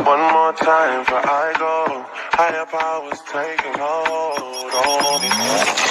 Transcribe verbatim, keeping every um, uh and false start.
One more time before I go. Higher powers taking hold on me.